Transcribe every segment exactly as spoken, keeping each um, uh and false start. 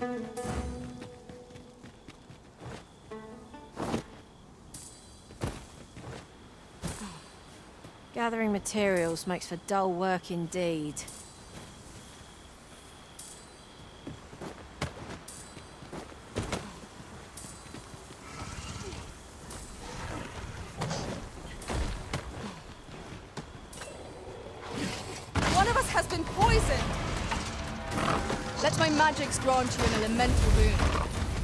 Gathering materials makes for dull work indeed. One of us has been poisoned! Let my magics grant you an elemental boon.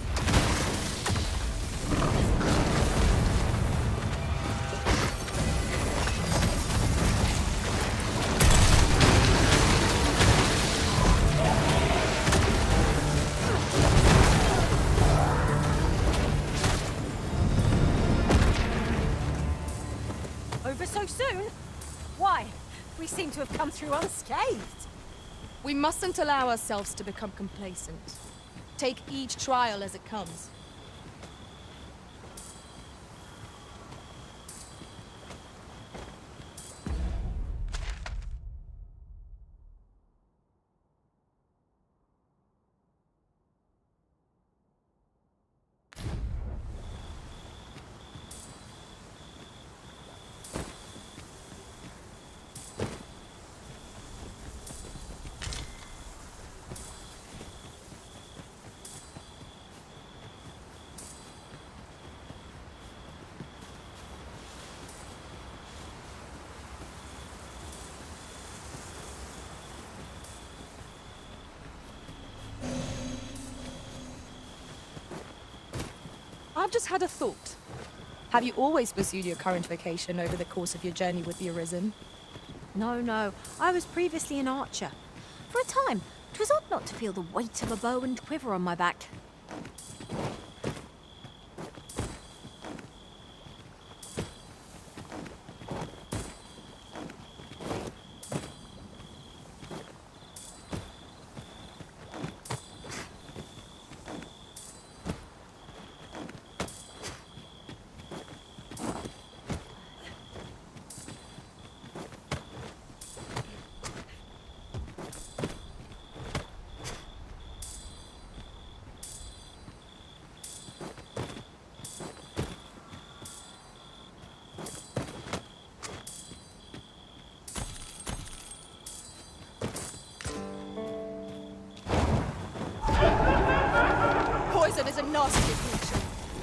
Over so soon? Why? We seem to have come through unscathed. We mustn't allow ourselves to become complacent. Take each trial as it comes. I've just had a thought. Have you always pursued your current vocation over the course of your journey with the Arisen? No, no. I was previously an archer. For a time, 'twas odd not to feel the weight of a bow and quiver on my back. Poison is a nasty creature.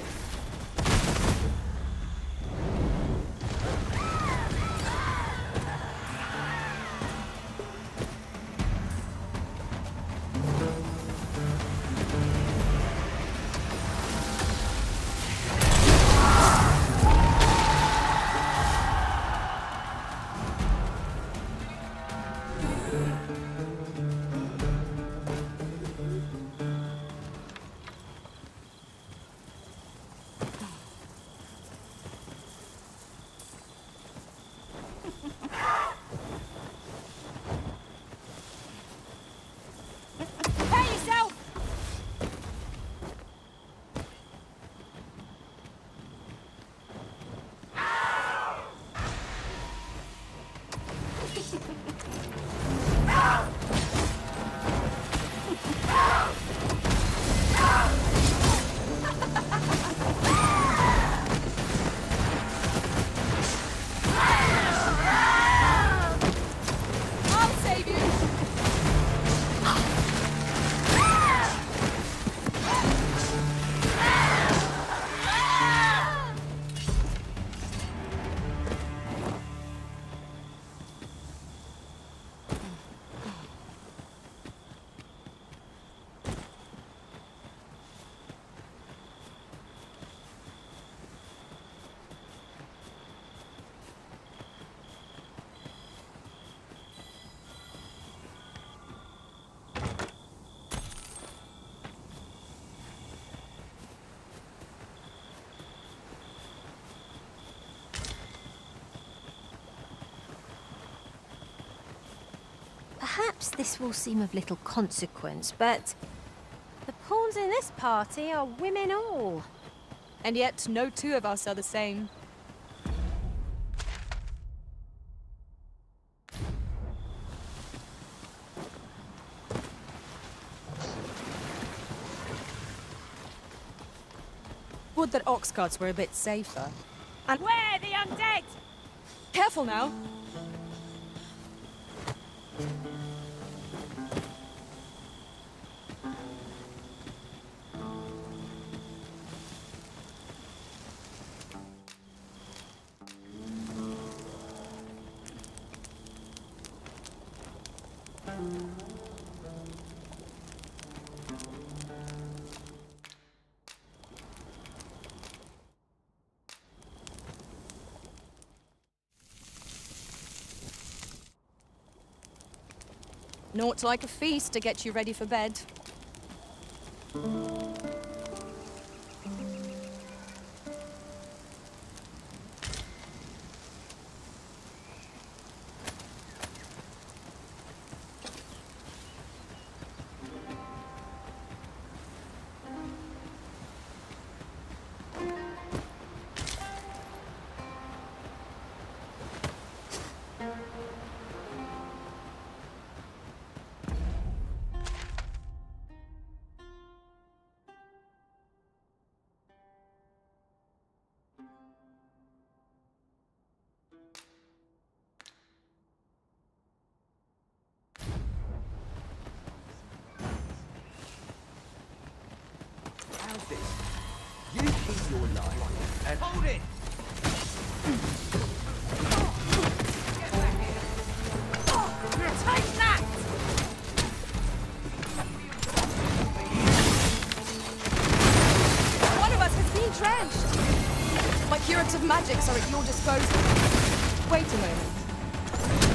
Perhaps this will seem of little consequence, but the pawns in this party are women all. And yet, no two of us are the same. understood that ox carts were a bit safer. And Where the undead? careful now! Naught like a feast to get you ready for bed. How's this? You keep your life and hold it! Take that! One of us has been drenched! My curative magics are at your disposal. Wait a moment.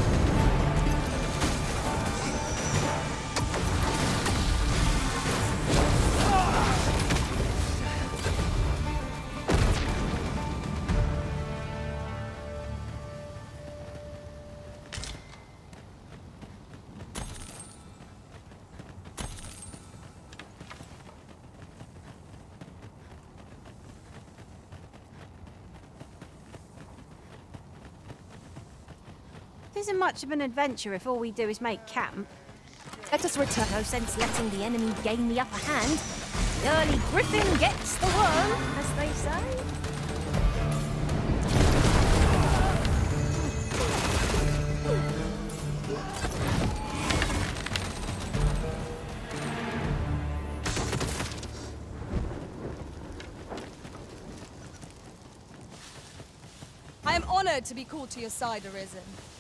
It isn't much of an adventure if all we do is make camp. Let us return. No sense letting the enemy gain the upper hand. The early griffin gets the worm, as they say. I am honored to be called to your side, Arisen.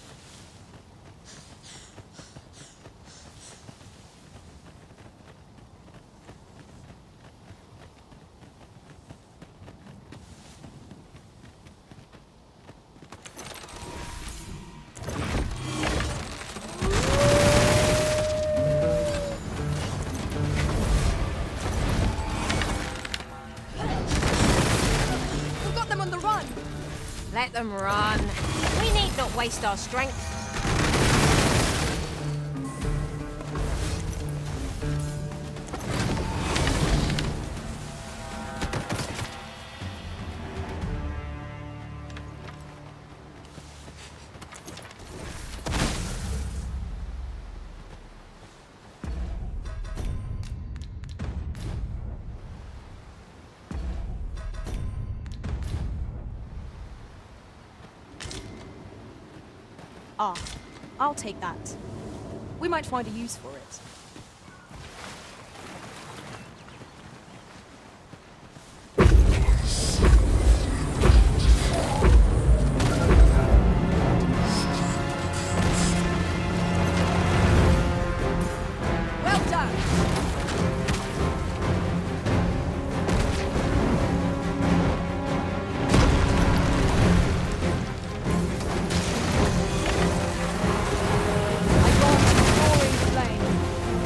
We've got them on the run! Let them run. We need not waste our strength. Ah, I'll take that. We might find a use for it. Well done! I brought roaring flame.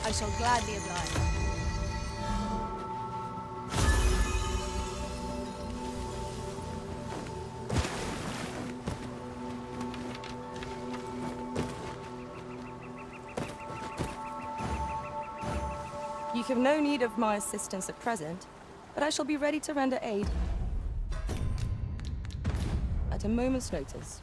I shall gladly oblige. You have no need of my assistance at present, but I shall be ready to render aid at a moment's notice.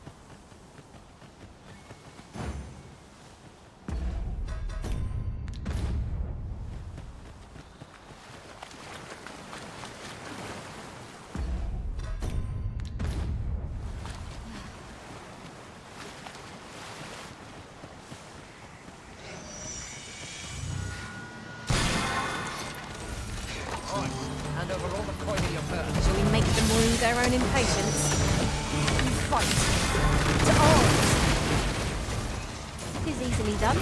Hand over all the coin in your purse. Shall we make them lose their own impatience? Fight! To arms! It is easily done.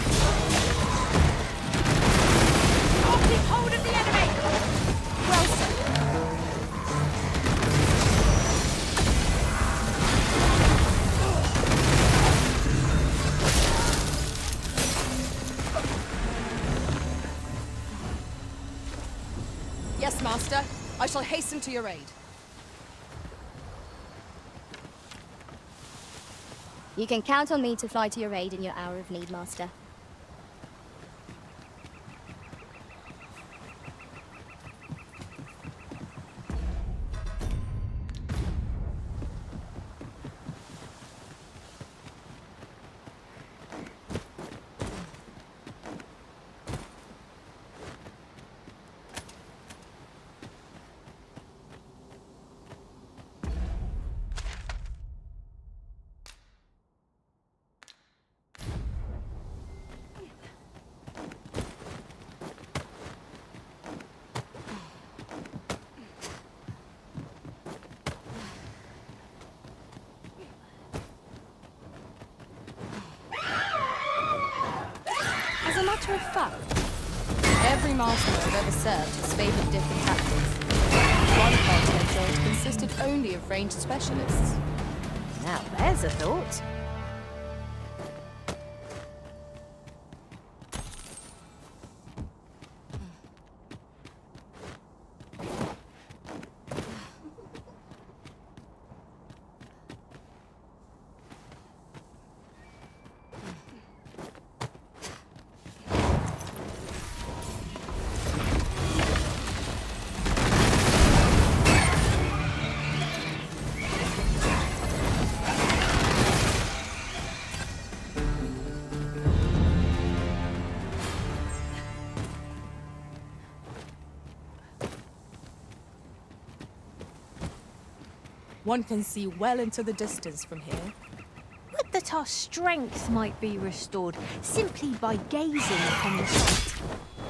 Oh, keep hold of the enemy! Well said. Yes, Master. I shall hasten to your aid. You can count on me to fly to your aid in your hour of need, Master. As a matter of fact, every master I've ever served has favoured different tactics. One party I joined consisted only of ranged specialists. Now there's a thought. One can see well into the distance from here. Would that our strength might be restored simply by gazing upon the sight.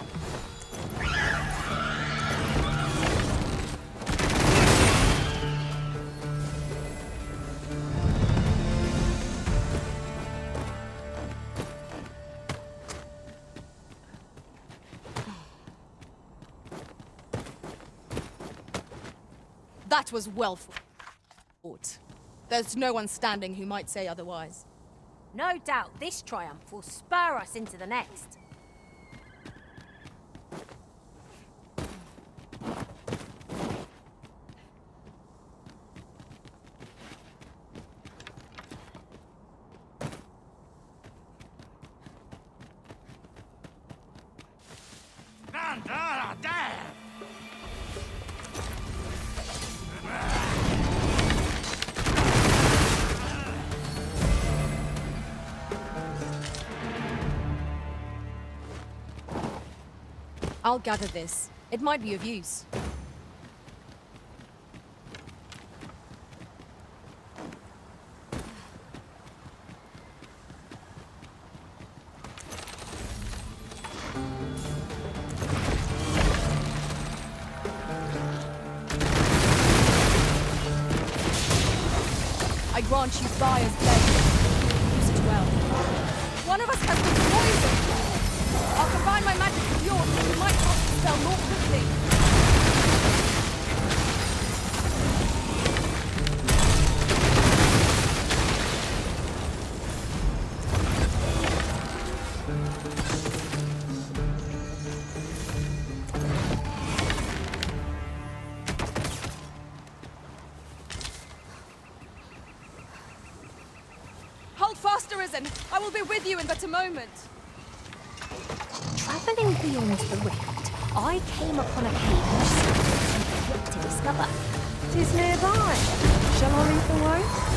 That was well fought. There's no one standing who might say otherwise. No doubt this triumph will spur us into the next. I'll gather this. It might be of use. I grant you fire's blade. Use it well. One of us has been poisoned. I'll combine my magic with yours. We might cast the spell more quickly. Arisen! I will be with you in but a moment. Travelling beyond the rift, I came upon a cave which seemed yet to discover. Tis nearby. Shall I lead the way?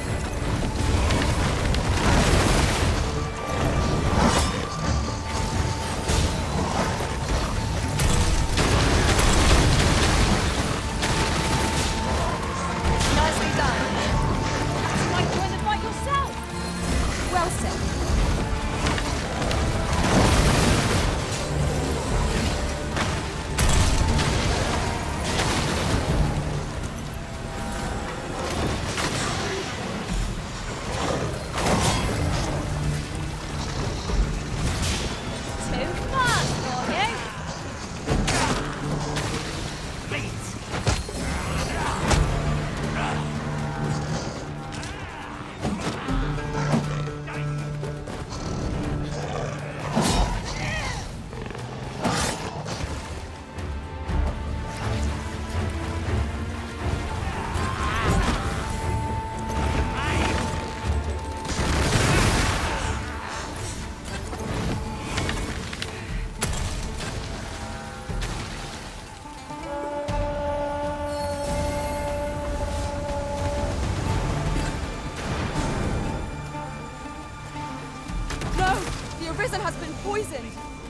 Arisen has been poisoned!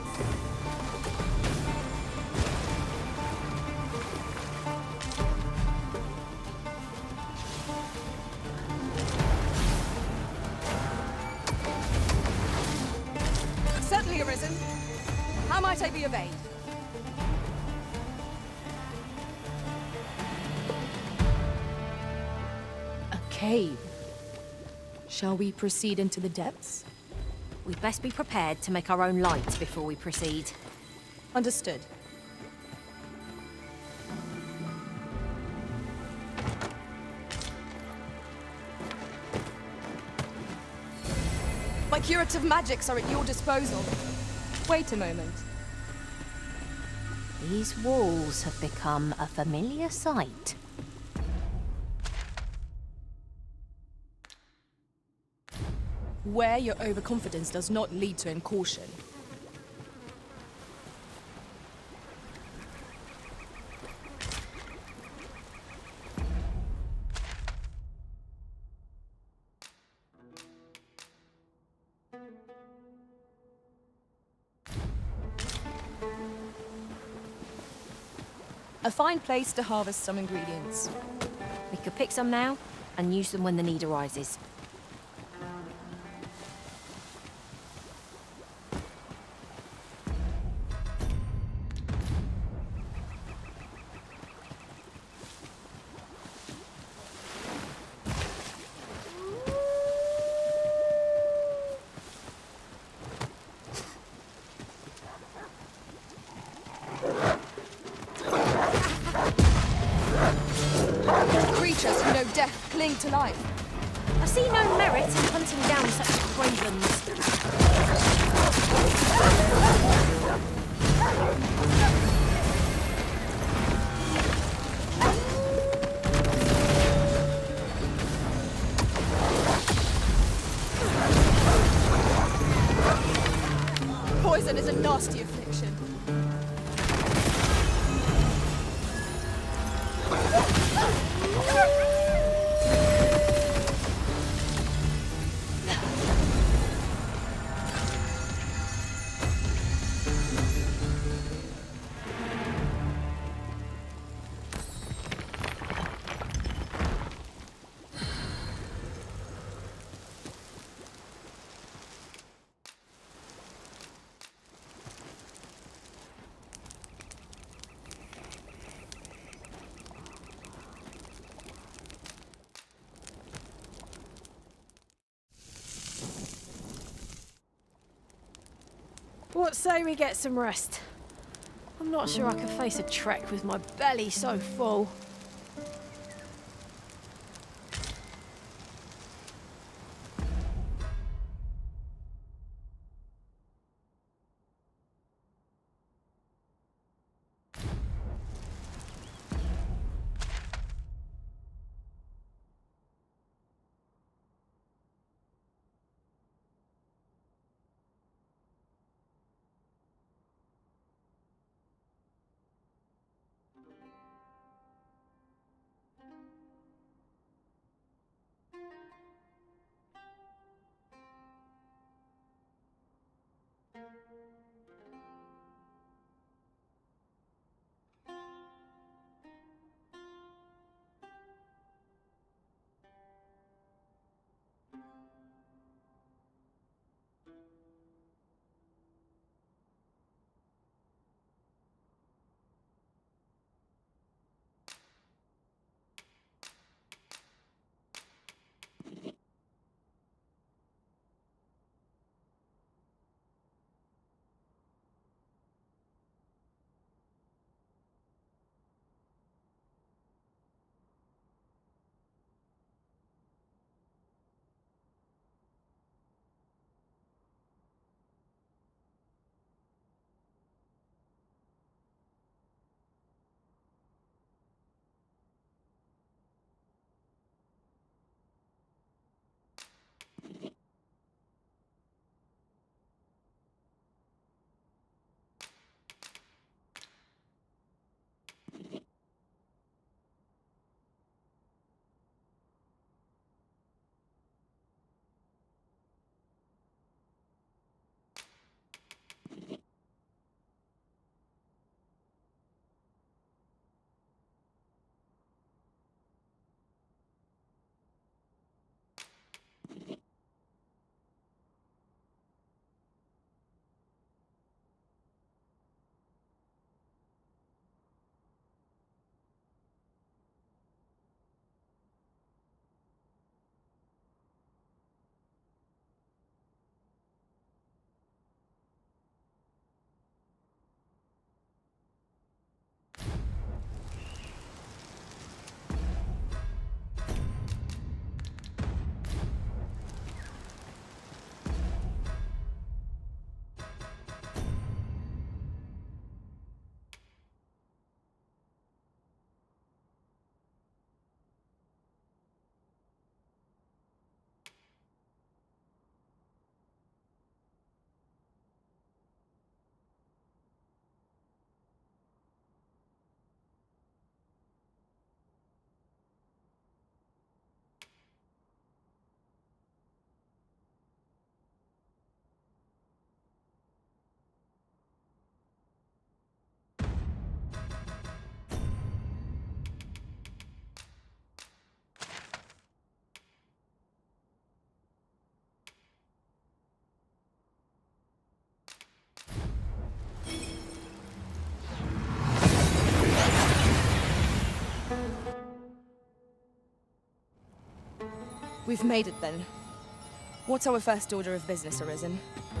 Certainly, Arisen. How might I be of aid? A cave. Shall we proceed into the depths? We'd best be prepared to make our own light before we proceed. Understood. My curative magics are at your disposal. Wait a moment. These walls have become a familiar sight. Where your overconfidence does not lead to incaution. A fine place to harvest some ingredients. We could pick some now and use them when the need arises. Creatures who know death cling to life. I see no merit in hunting down such cravens. Poison is a nasty affliction. What say we get some rest? I'm not sure I can face a trek with my belly so full. We've made it then. What's our first order of business, Arisen?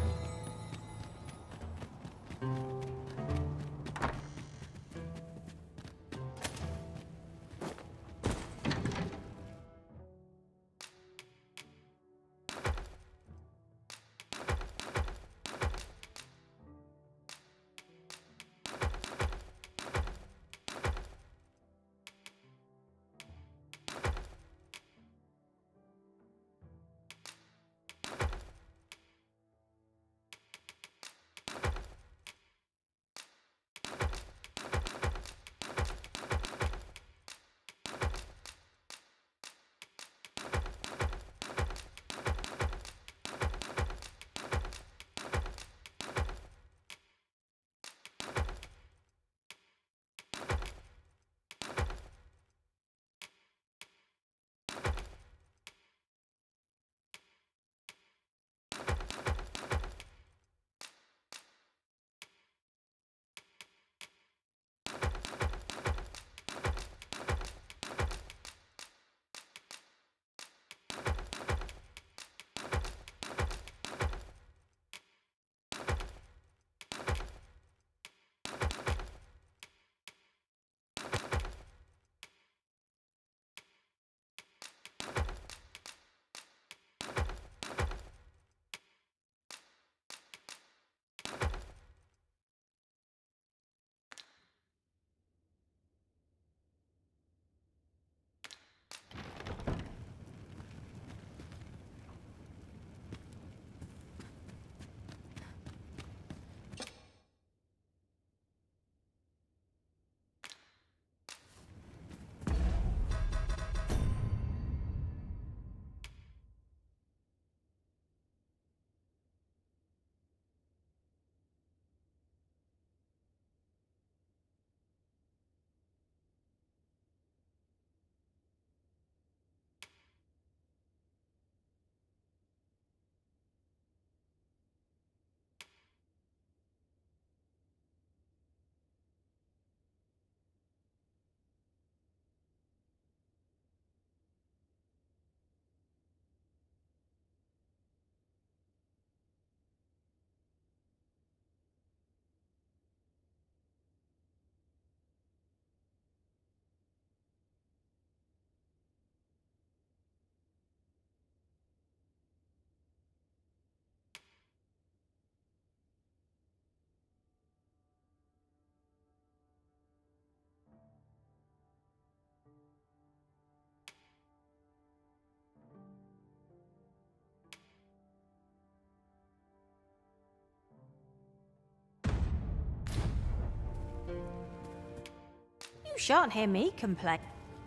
You shan't hear me complain.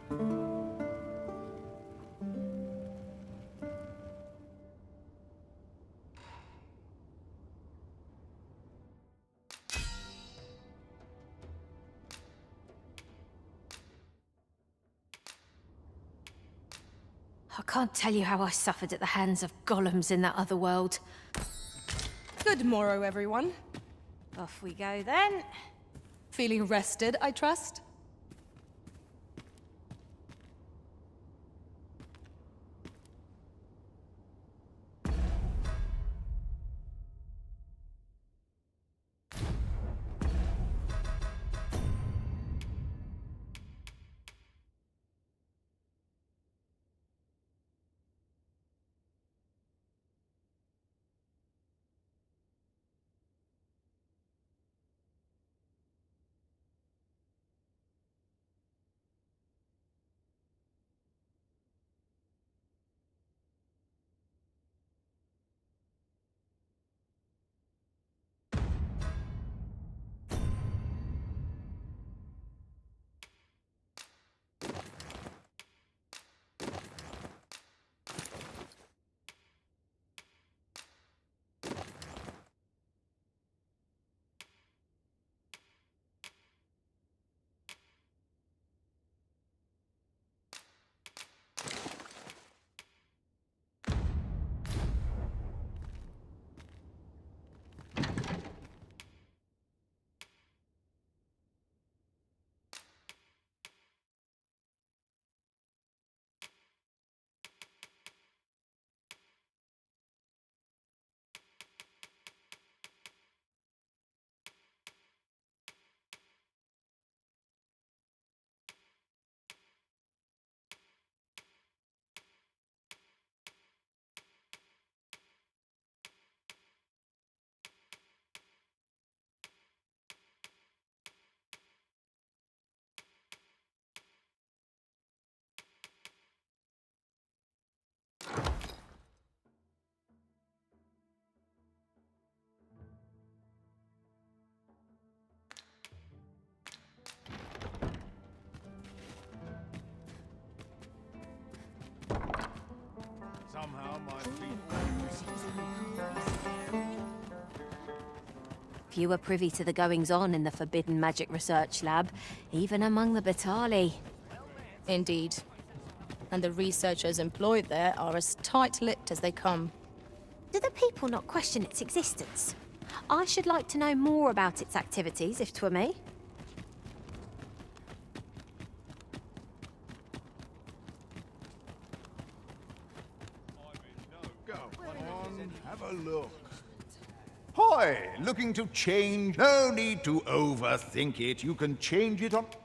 I can't tell you how I suffered at the hands of golems in that other world. Good morrow, everyone. Off we go then. Feeling rested, I trust? Few are privy to the goings-on in the Forbidden Magic Research Lab, even among the Batali. Indeed. And the researchers employed there are as tight-lipped as they come. Do the people not question its existence? I should like to know more about its activities, if 'twere me. Go on, have a look. Hi, looking to change? No need to overthink it. You can change it on...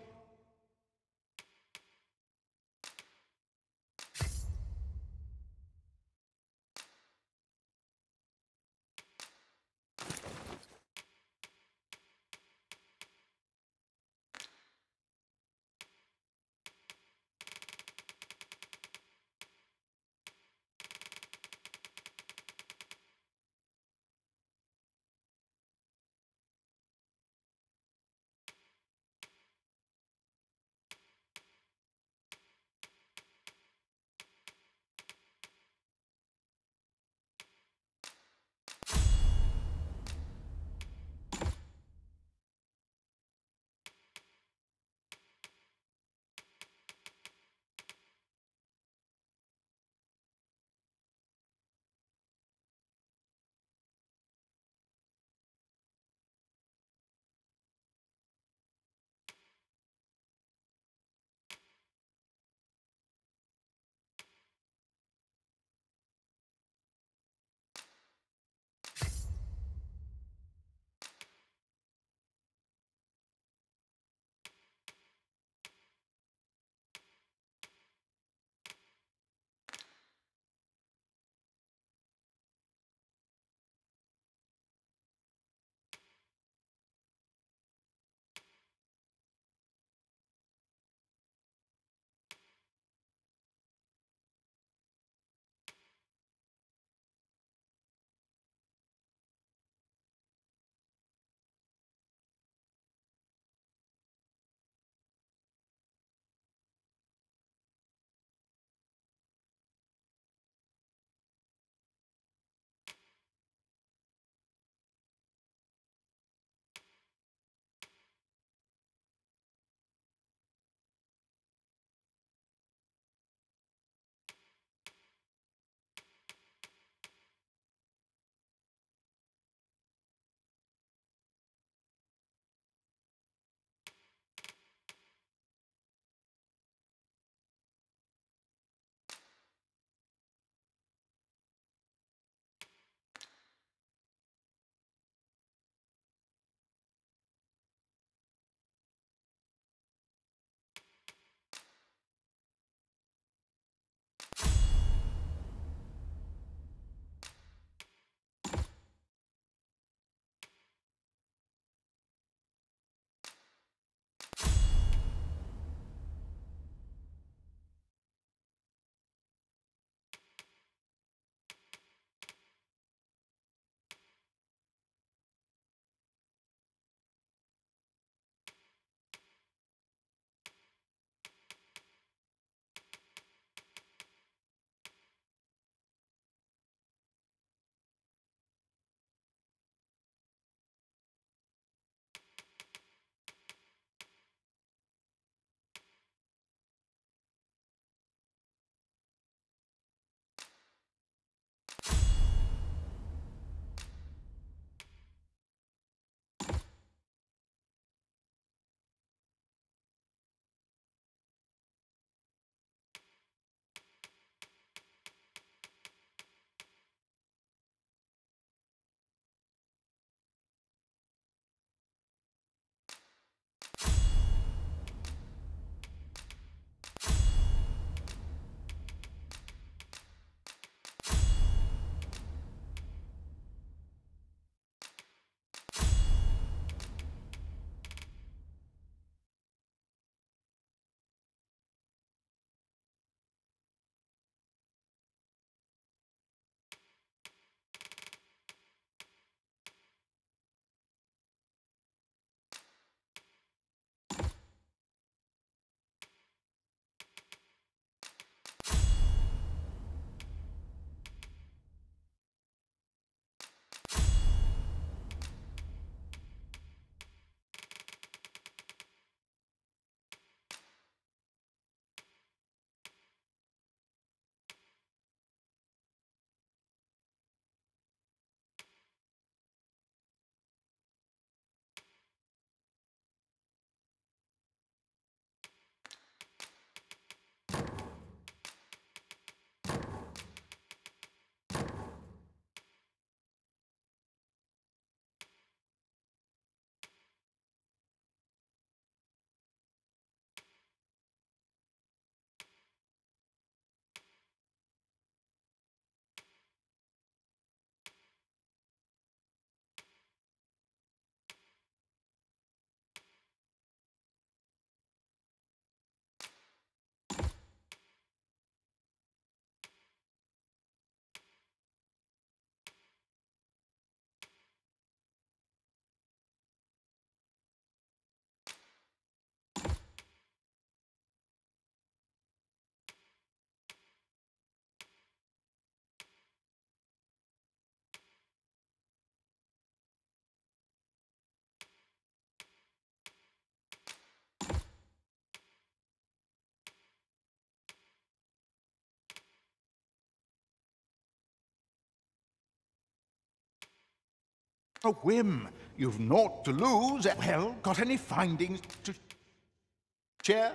A whim. You've naught to lose. Well, got any findings to share?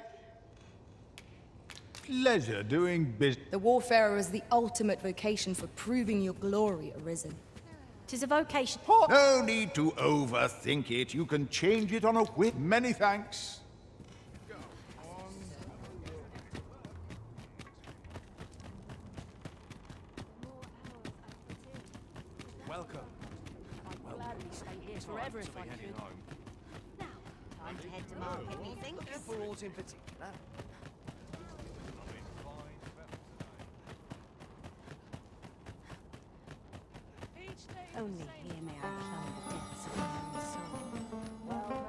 Pleasure doing business. The Warfarer is the ultimate vocation for proving your glory, Arisen. Tis a vocation. No need to overthink it. You can change it on a whim. Many thanks. Welcome. I'd gladly stay here forever if I could. Now, time to head to market, methinks. For aught in particular. Only here may I plumb the depths of my own soul.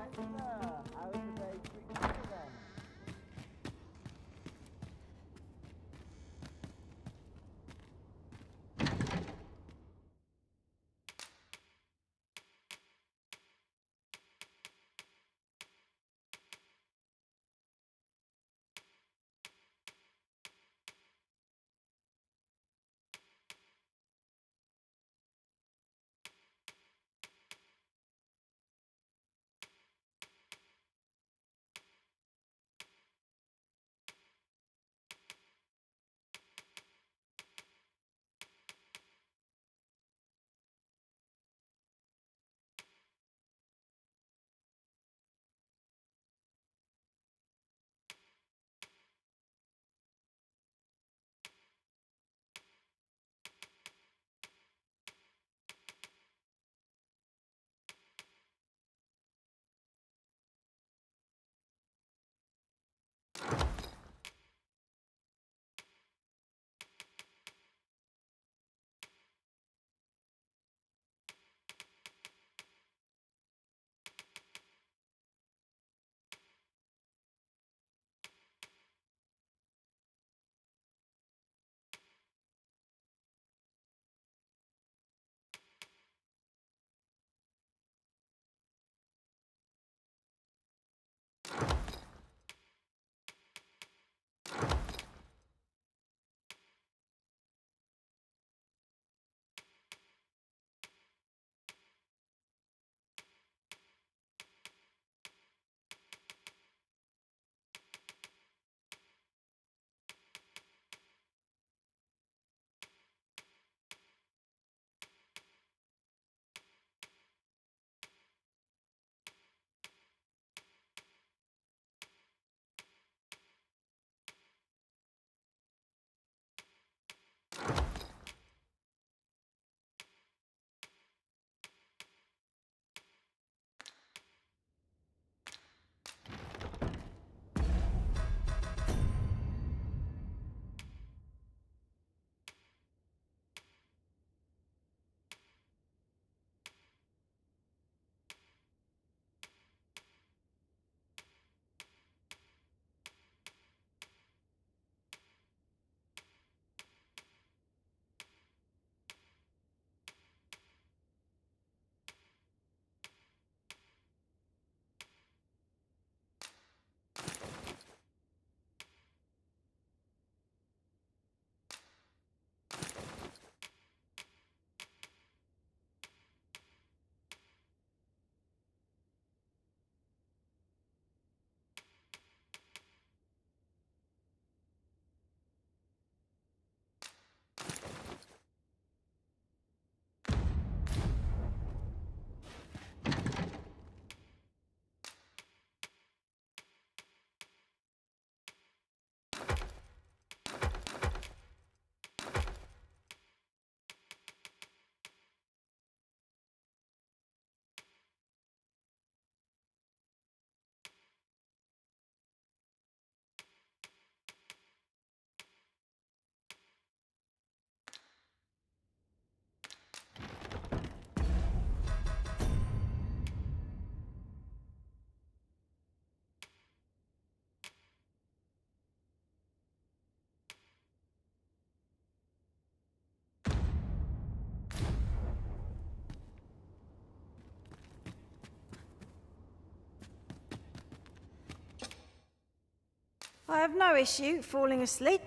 I have no issue falling asleep.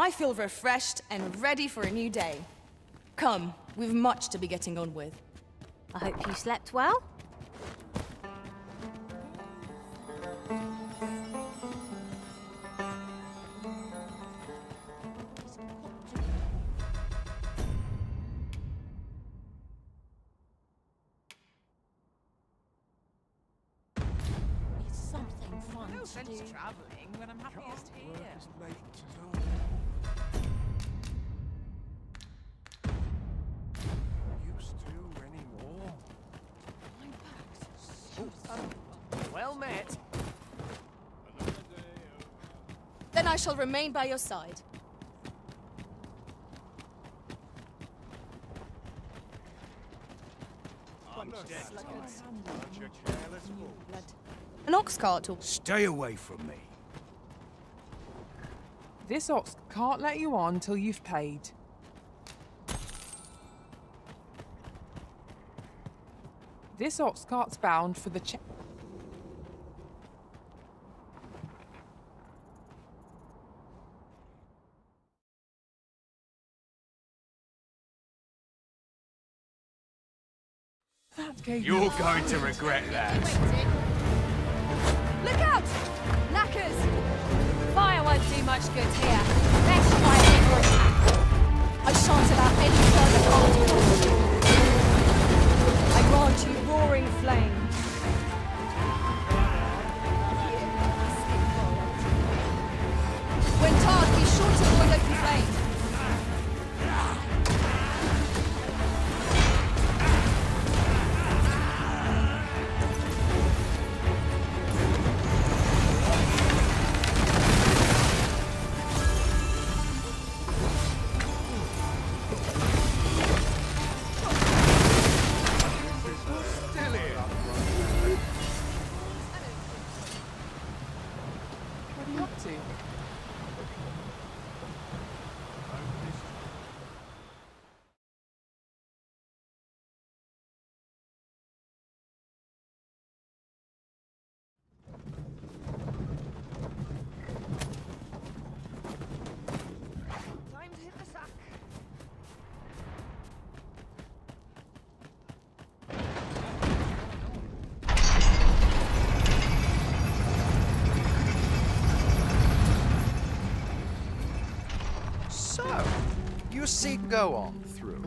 I feel refreshed and ready for a new day. Come, we've much to be getting on with. I hope you slept well. It's something fun No to sense do. travelling when I'm happiest here. Used to anymore. Well met. Then I shall remain by your side. An ox cart will... Stay away from me. This ox can't let you on till you've paid. This ox cart's bound for the check. That gave you... You're going to regret that. Look out! Knackers! Fire won't do much good here. Let's try a bigger attack. I shan't allow any further contact. I grant you roaring flame. When tarred, be sure to avoid open flame. What are you up to? Time to hit the sack. So, you see, go on through.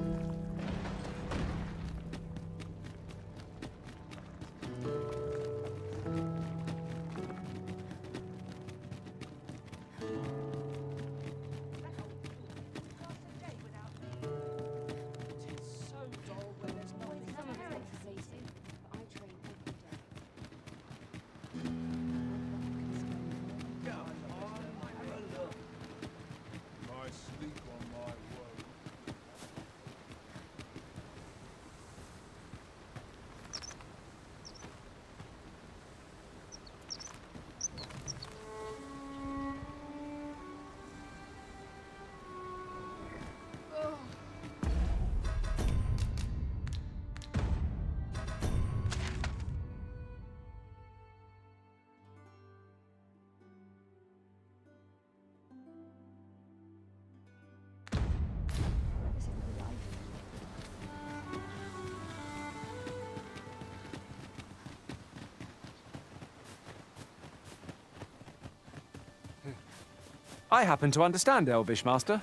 I happen to understand Elvish, Master.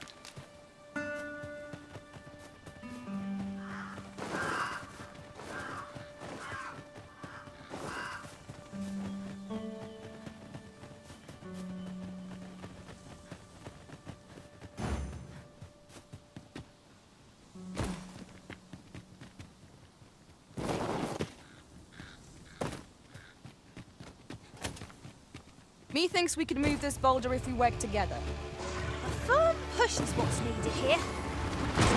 Methinks we could move this boulder if we work together. A firm push is what's needed here.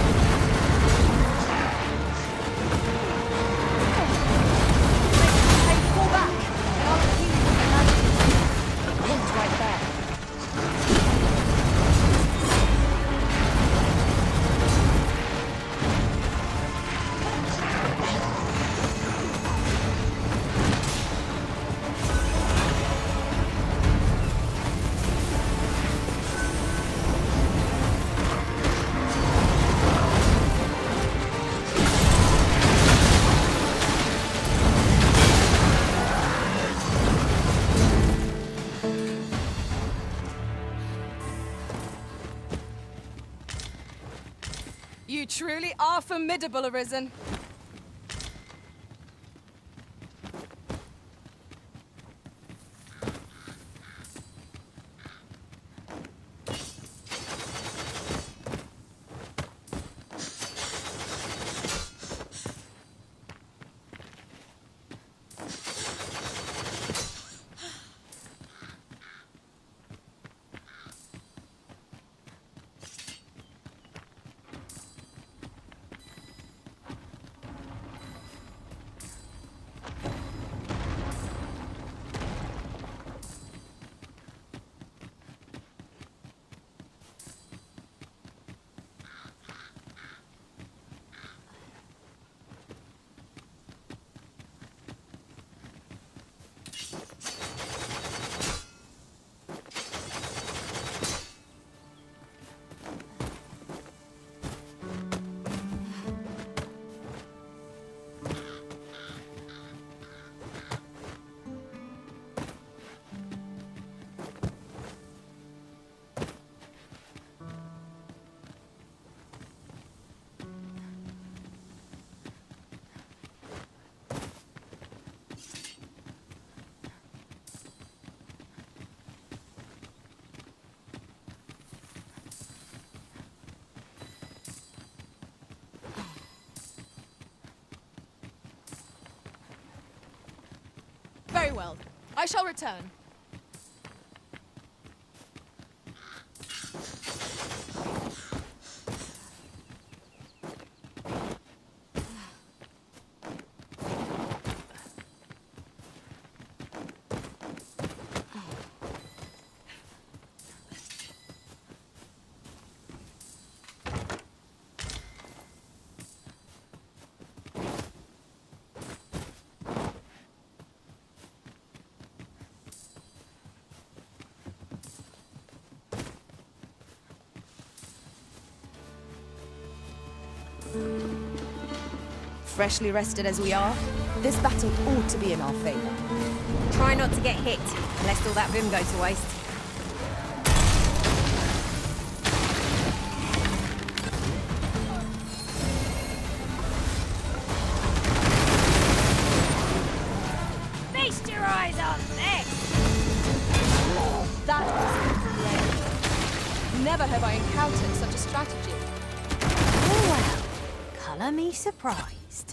Take You truly are formidable, Arisen. Very well. I shall return. Freshly rested as we are, this battle ought to be in our favour. Try not to get hit, lest all that vim go to waste. Feast your eyes on this! That was never have I encountered such a strategy. Oh well, colour me surprised.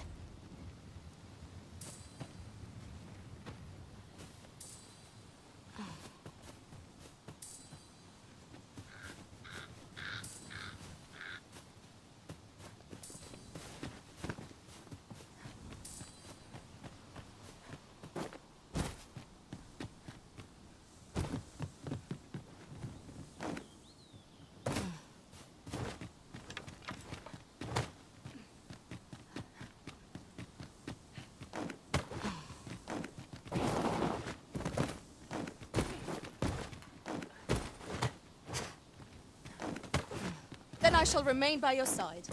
Then I shall remain by your side.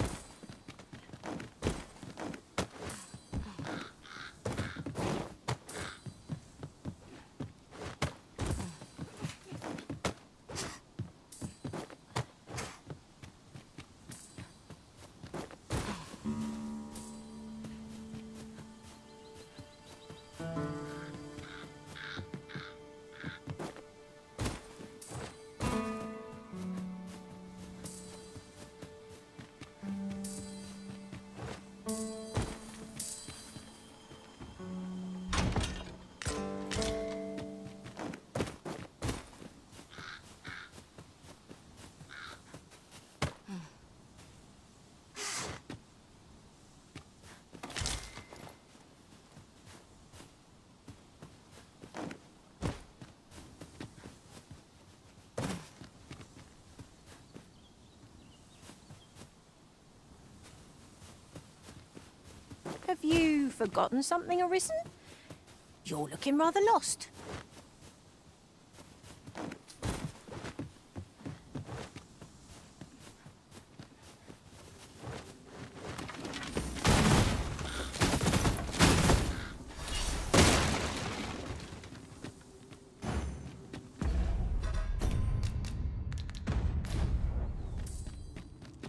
Have you forgotten something, Arisen? You're looking rather lost.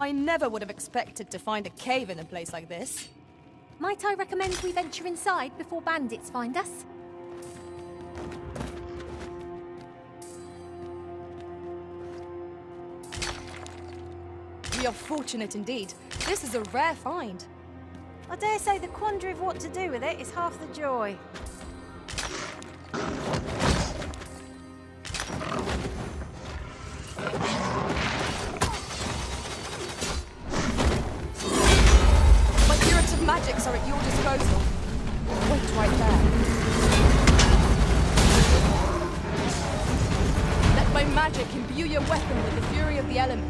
I never would have expected to find a cave in a place like this. Might I recommend we venture inside before bandits find us? We are fortunate indeed. This is a rare find. I dare say the quandary of what to do with it is half the joy. My curative magics are at your disposal. Wait right there. Let my magic imbue your weapon with the fury of the elements.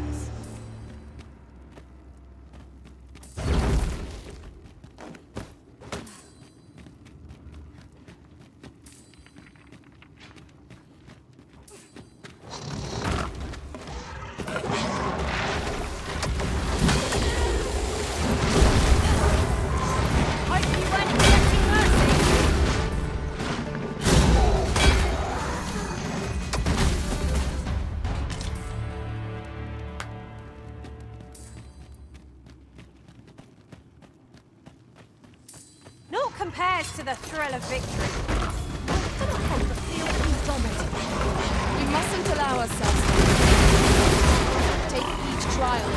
Compares to the thrill of victory. I cannot help but feel indomitable. We mustn't allow ourselves to take each trial.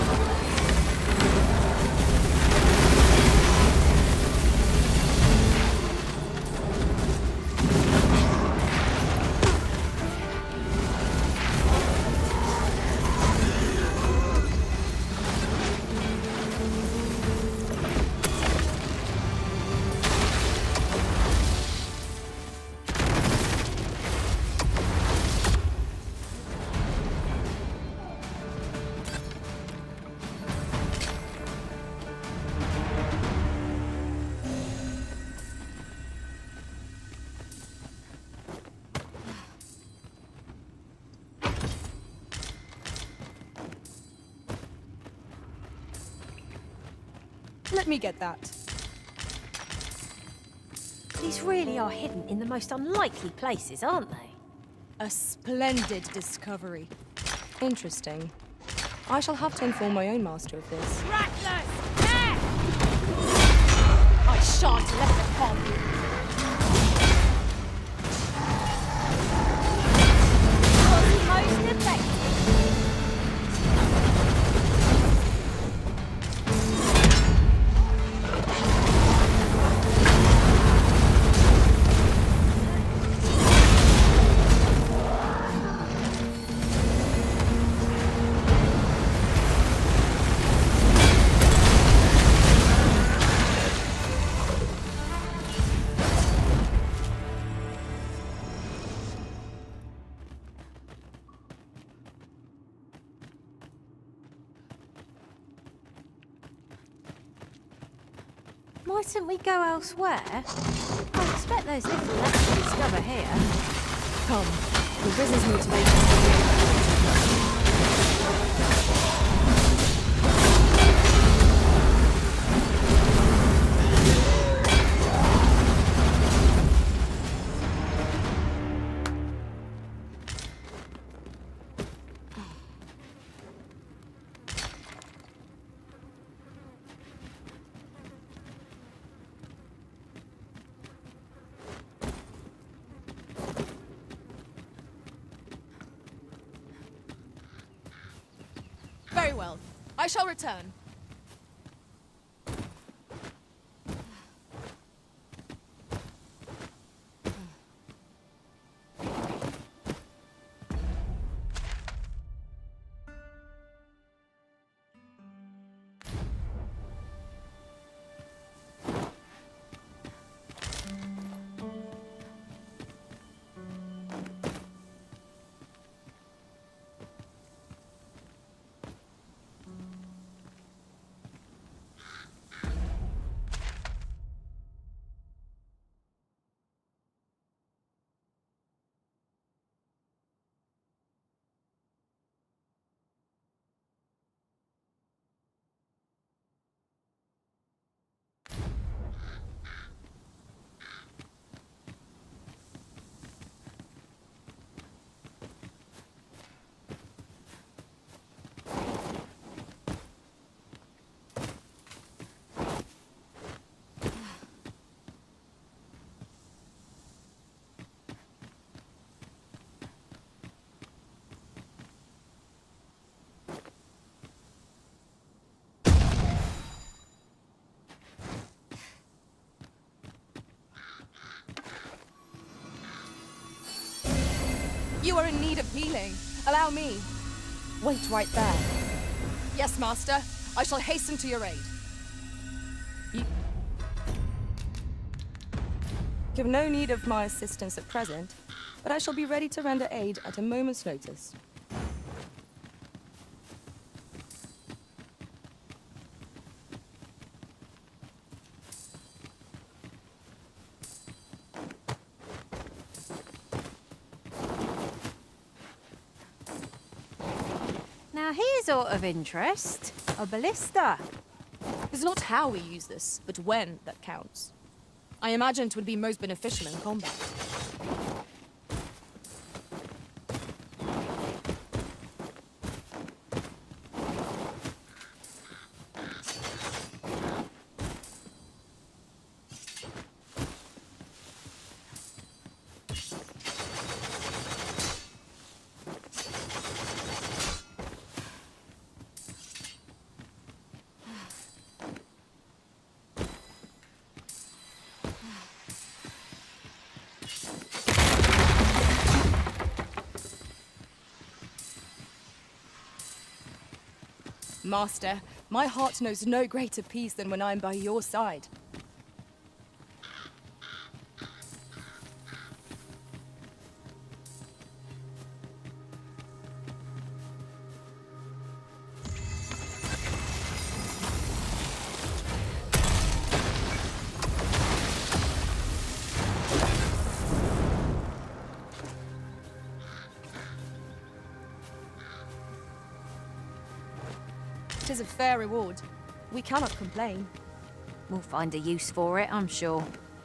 Let me get that. These really are hidden in the most unlikely places, aren't they? A splendid discovery. Interesting. I shall have to inform my own master of this. Rattlers! There! I shan't let them harm you. Most effective. Mightn't we go elsewhere? I expect there's little left to discover here. Come, the business motivation. Very well. I shall return. You are in need of healing. Allow me. Wait right there. Yes, Master. I shall hasten to your aid. You... You have no need of my assistance at present, but I shall be ready to render aid at a moment's notice. Now here's aught of interest. A ballista. It's not how we use this, but when that counts. I imagine it would be most beneficial in combat. Master, my heart knows no greater peace than when I'm by your side. It is a fair reward. We cannot complain. We'll find a use for it, I'm sure.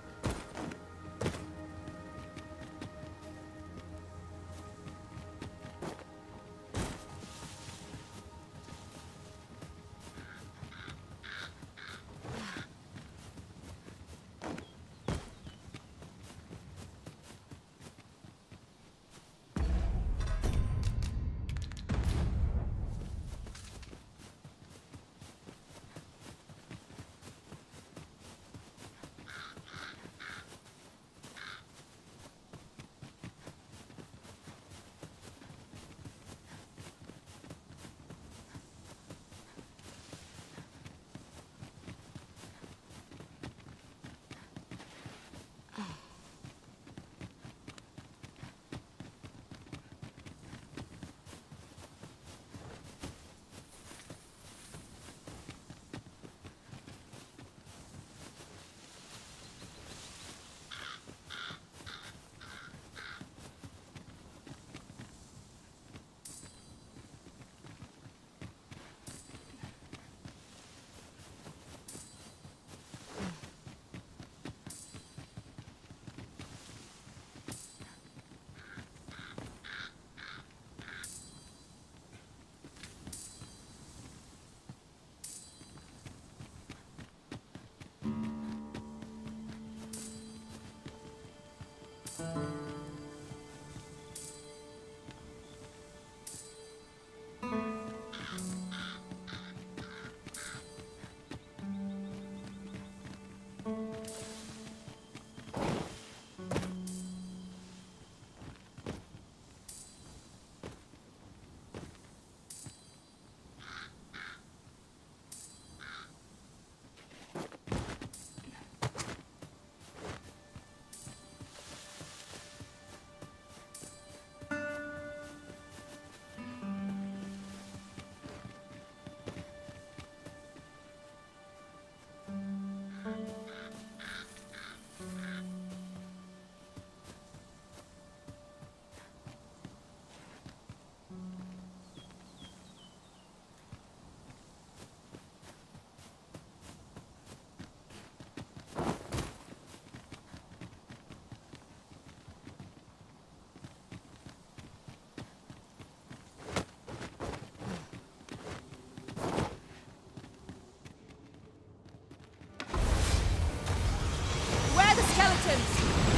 Skeletons!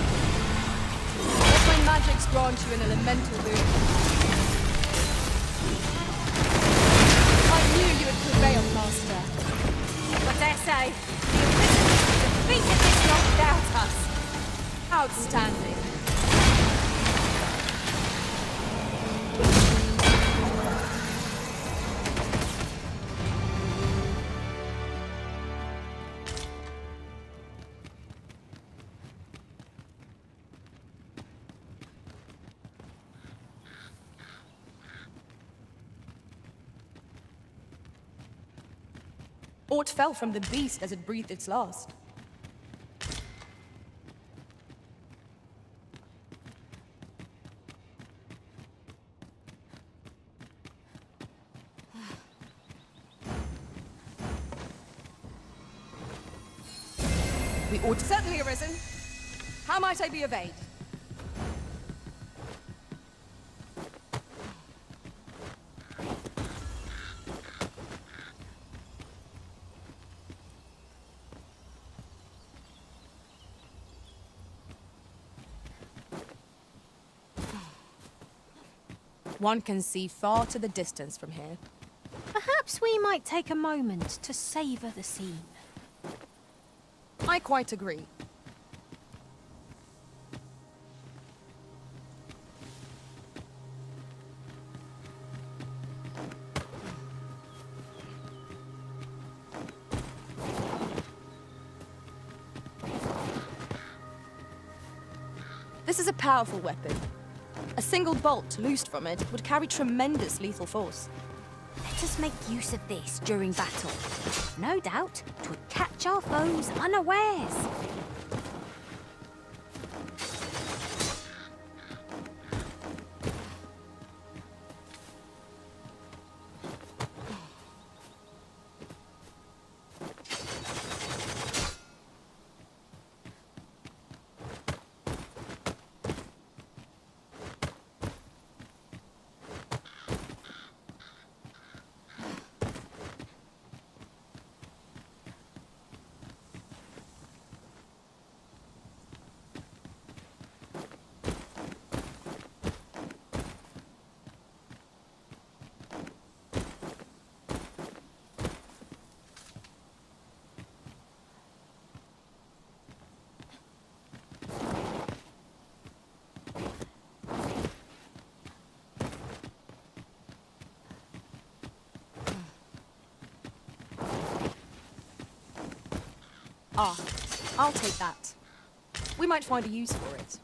Let my magics grant you an elemental boon. I knew you would prevail, Master. What dare say? The Inquisitor's defeated this knocked out us. Outstanding. Aught fell from the beast as it breathed its last. We ought certainly arisen. How might I be of aid? One can see far to the distance from here. Perhaps we might take a moment to savor the scene. I quite agree. This is a powerful weapon. A single bolt loosed from it would carry tremendous lethal force. Let us make use of this during battle. No doubt, 'twould catch our foes unawares. Ah, I'll take that. We might find a use for it.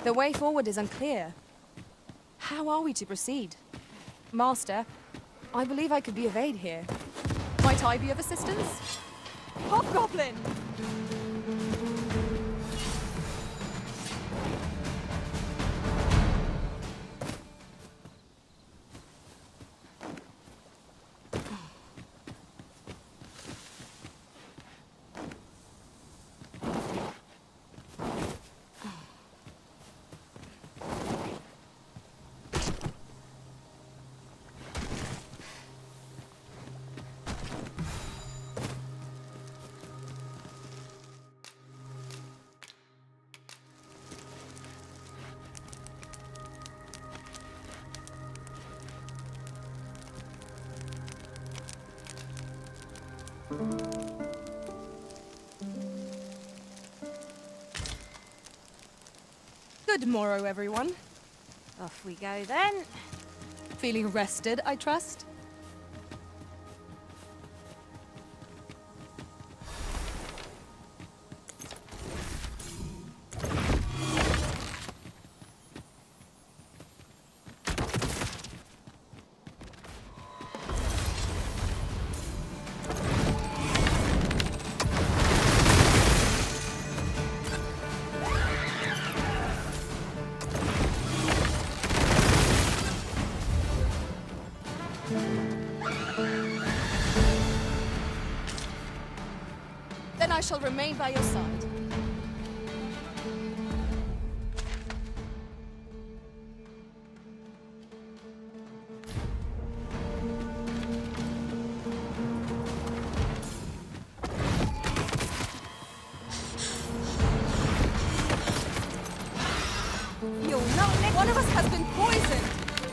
The way forward is unclear. How are we to proceed? Master, I believe I could be of aid here. Might I be of assistance? Hobgoblin! Good morrow, everyone. Off we go then. Feeling rested, I trust? Then I shall remain by your side. You'll not let One of us has been poisoned!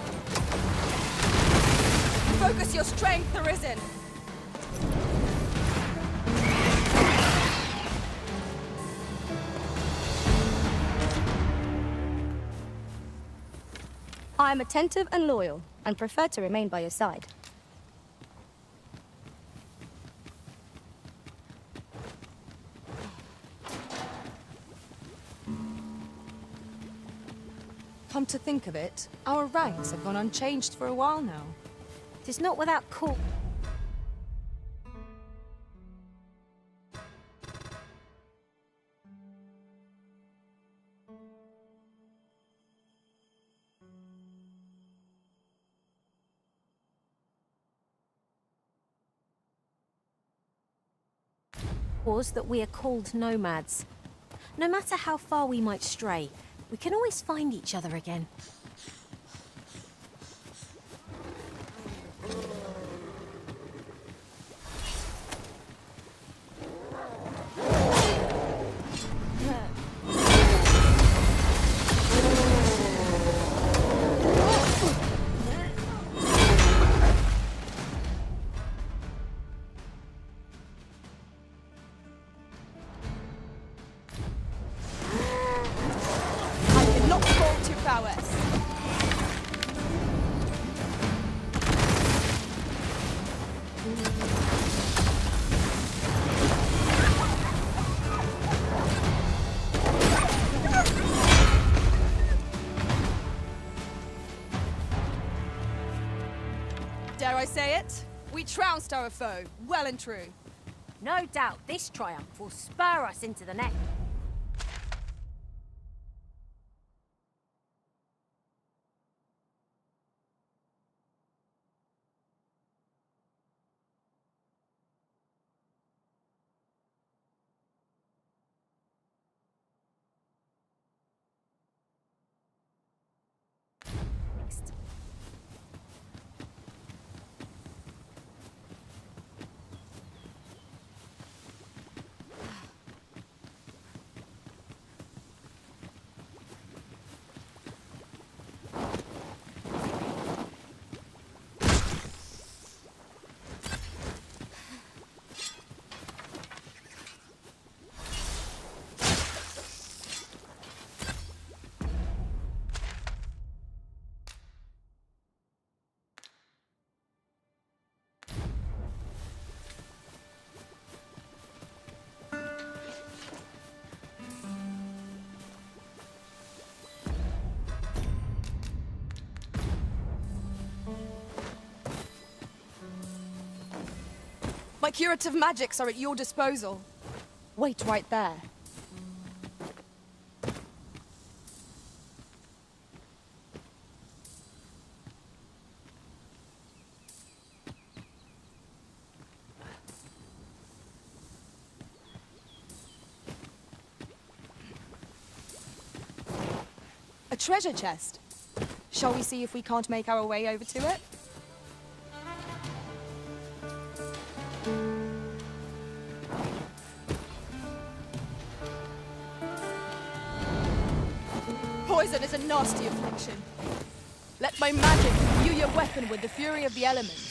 Focus your strength, Arisen! I am attentive and loyal, and prefer to remain by your side. Come to think of it, our ranks have gone unchanged for a while now. Tis not without cause. That we are called nomads. No matter how far we might stray, we can always find each other again. Dare I say it? We trounced our foe, well and true. No doubt this triumph will spur us into the next. My curative magics are at your disposal. Wait right there. A treasure chest. Shall we see if we can't make our way over to it? Poison is a nasty affliction. Let my magic imbue your weapon with the fury of the elements.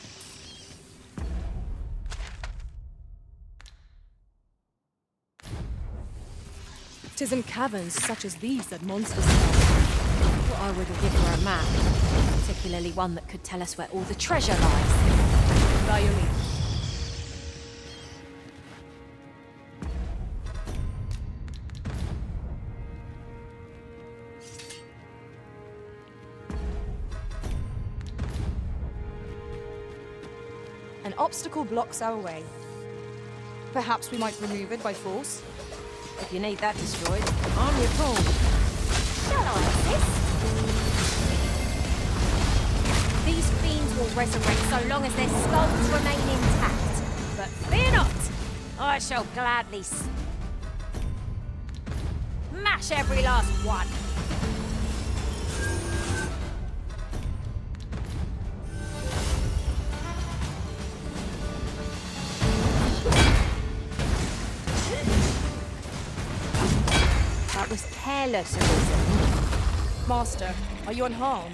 Tis in caverns such as these that monsters live. What I wouldn't give for a map, particularly one that could tell us where all the treasure lies. By your leave. An obstacle blocks our way. Perhaps we might remove it by force? If you need that destroyed, I'm your pawn. Shall I assist? These fiends will resurrect so long as their skulls remain intact. But fear not! I shall gladly smash every last one. That was careless, Arisen. Master, are you unharmed?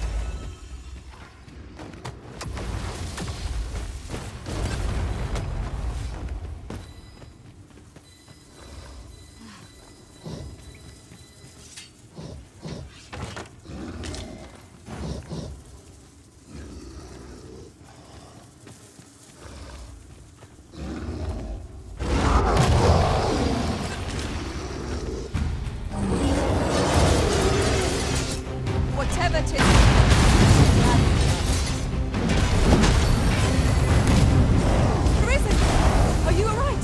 Whatever it is. Arisen! Are you alright?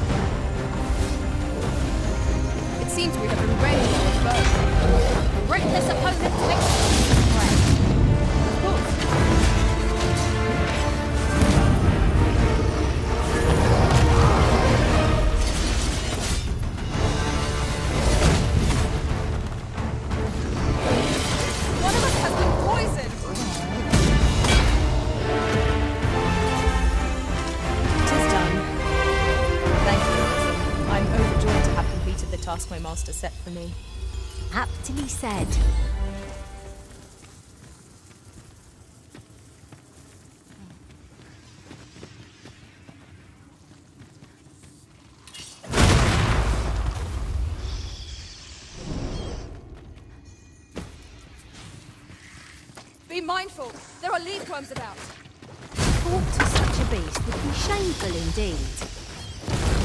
It seems we have been ready for a foe. Reckless opponent to execute prey. Of course. One of us has been poisoned! Tis done. Thank you, Arisen. I'm overjoyed to have completed the task my master set for me. Aptly said. Be mindful! There are leaf worms about! Talk to such a beast would be shameful indeed.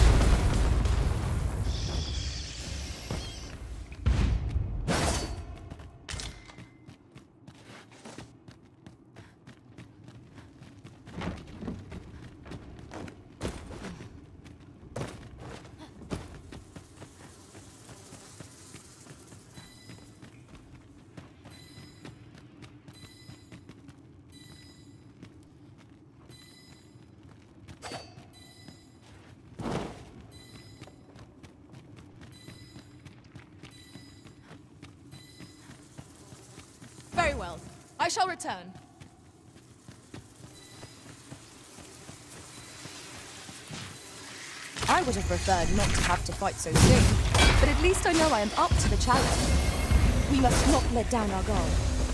Very well. I shall return. I would have preferred not to have to fight so soon, but at least I know I am up to the challenge. We must not let down our guard.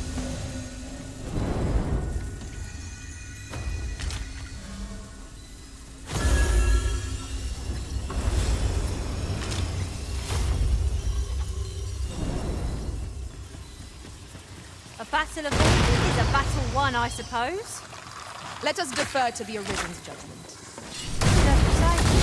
A battle avoided is a battle won, I suppose. Let us defer to the Arisen's judgment. Just say.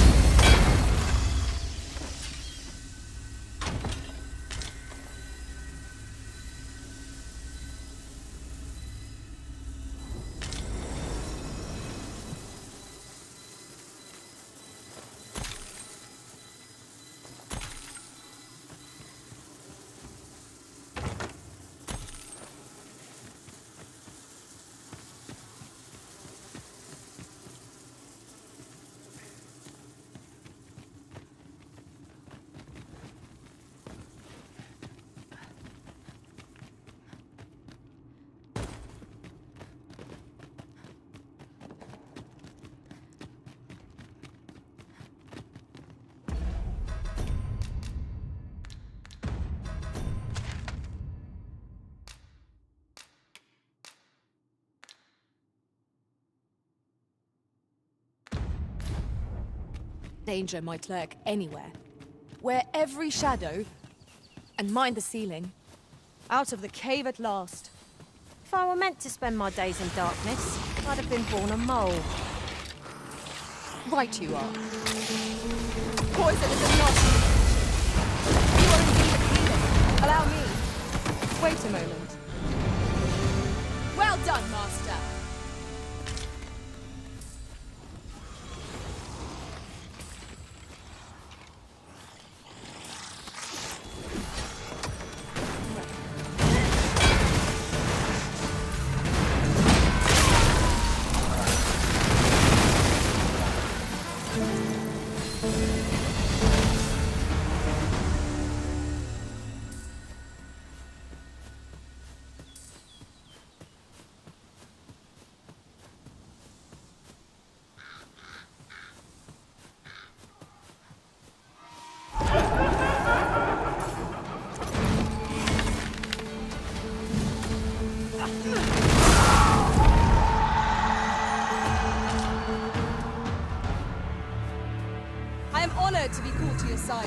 Danger might lurk anywhere. Where every shadow... And mind the ceiling. Out of the cave at last. If I were meant to spend my days in darkness, I'd have been born a mole. Right you are. Poison is enough. You are indeed a healer. Allow me. Wait a moment. Well done, Master. I am honored to be called to your side.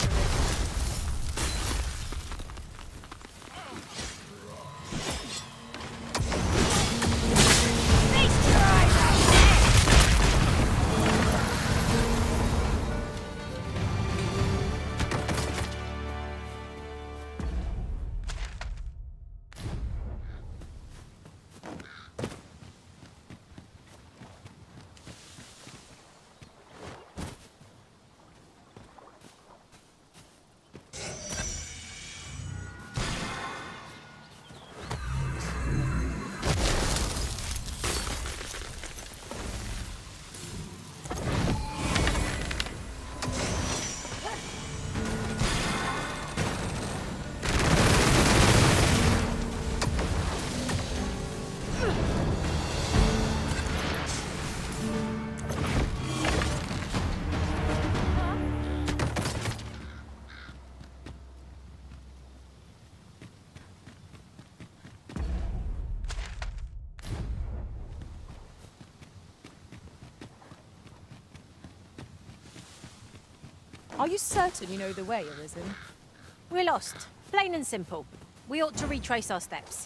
Are you certain you know the way, Arisen? We're lost. Plain and simple. We ought to retrace our steps.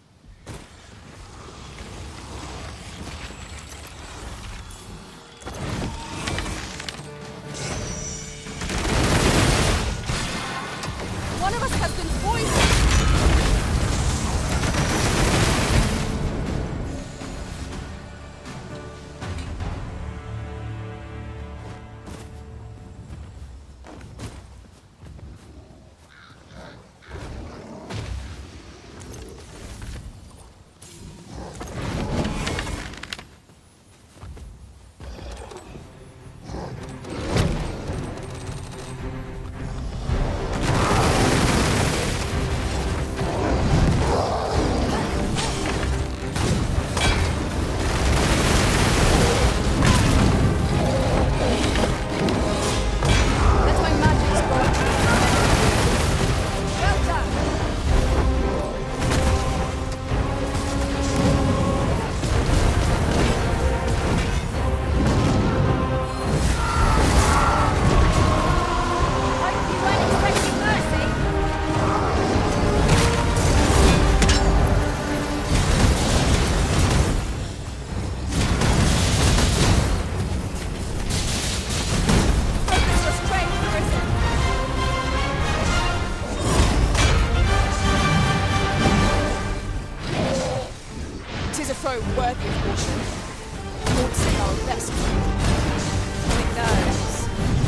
One of us has been poisoned! Worthy of caution. Lord say our best. It knows.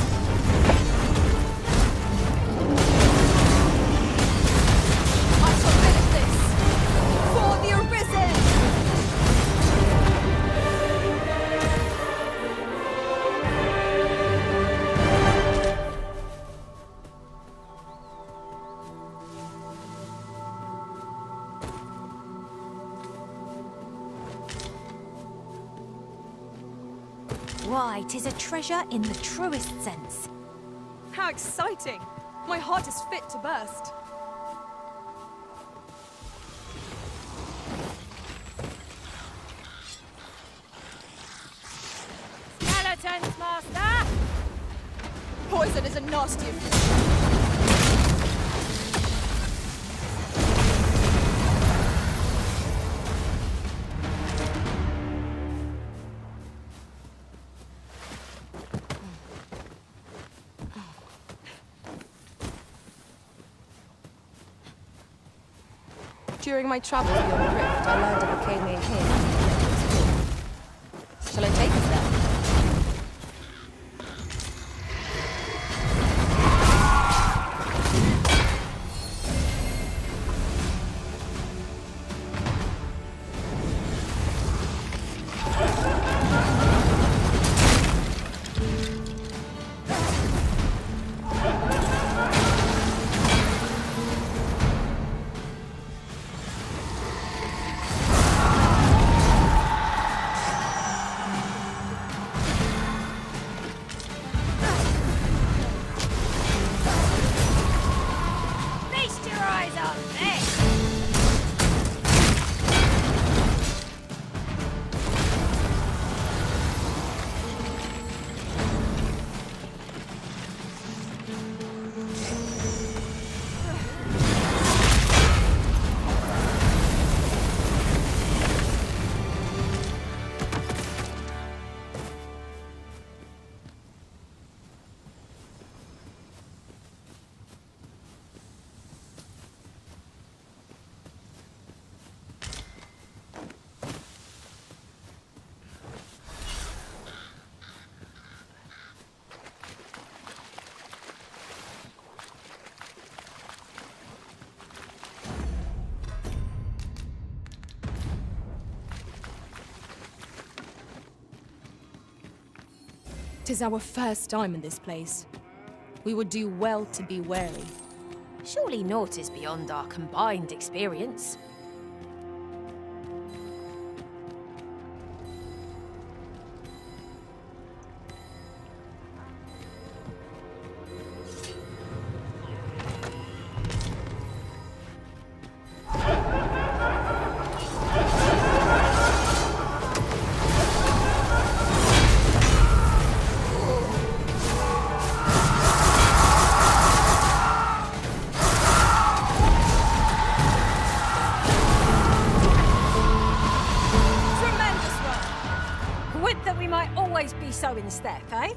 I shall finish this for the Arisen! Why, 'tis a treasure in the truest sense. How exciting! My heart is fit to burst. Skeletons, Master! poison is a nasty affliction. During my travels beyond the rift, I learned of a cave near here. Shall I take us there? Tis our first time in this place. We would do well to be wary. Surely naught is beyond our combined experience. So in step, eh?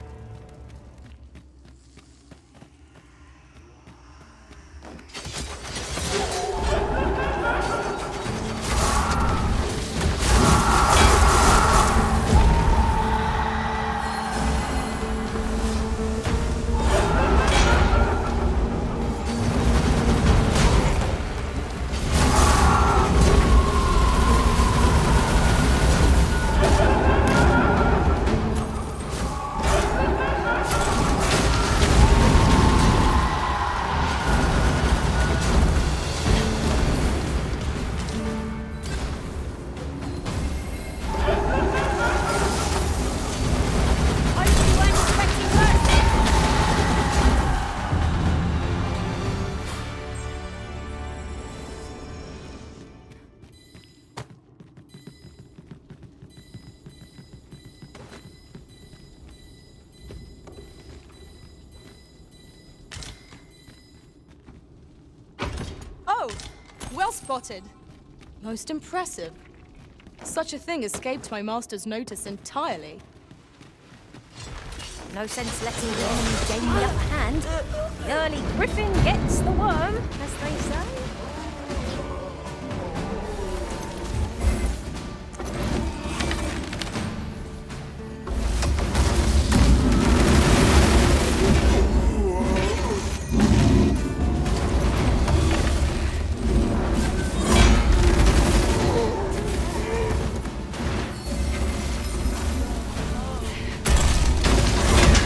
Oh, well spotted. Most impressive. Such a thing escaped my master's notice entirely. No sense letting the enemy gain the upper hand. The early griffin gets the worm, as they say.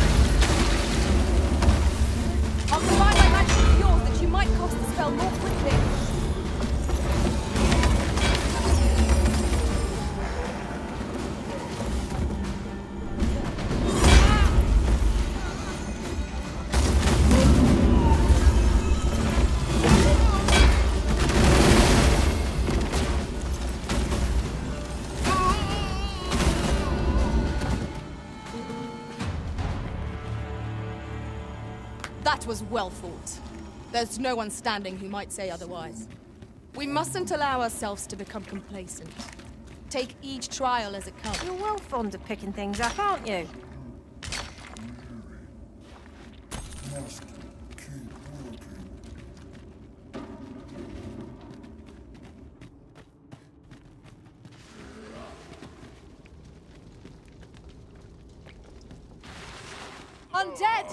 I'll combine my magic with yours that you might cast the spell more quickly. That was well fought. There's no one standing who might say otherwise. We mustn't allow ourselves to become complacent. Take each trial as it comes. You're well fond of picking things up, aren't you? Undead!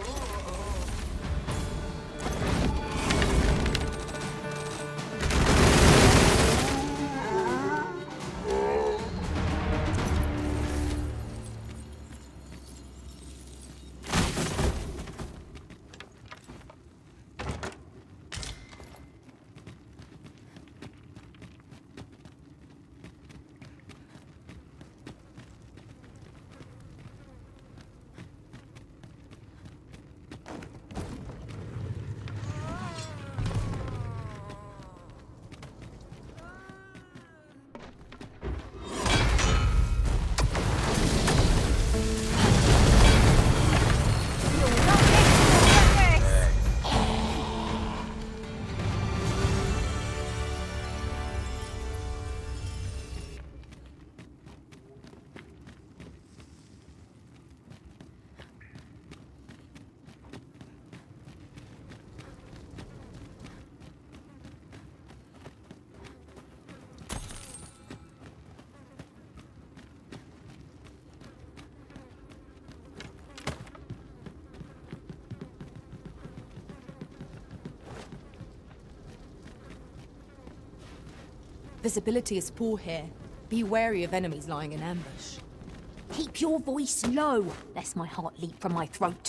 Visibility is poor here. Be wary of enemies lying in ambush. Keep your voice low, lest my heart leap from my throat.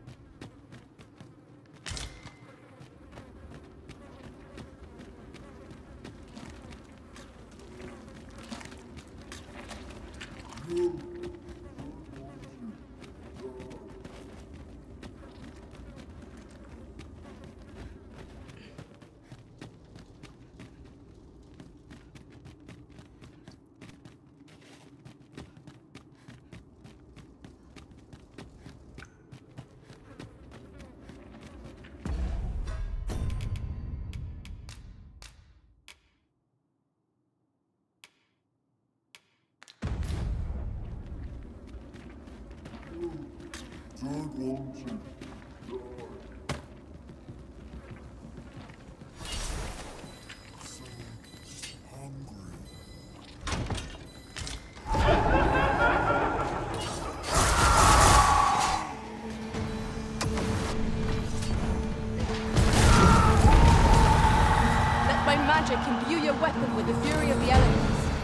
Imbue your weapon with the fury of the elements.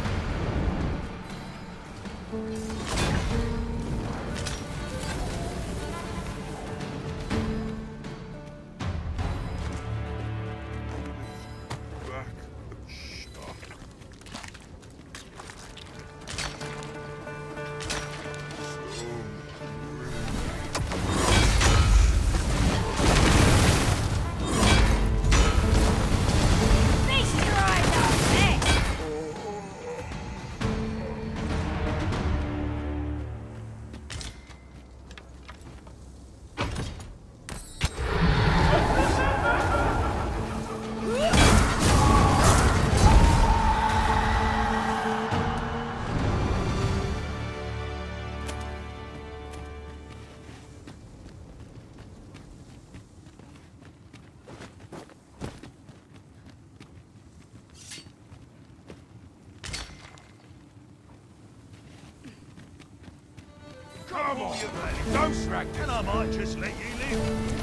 Come on, you bloody ghost rag, and I might just let you live.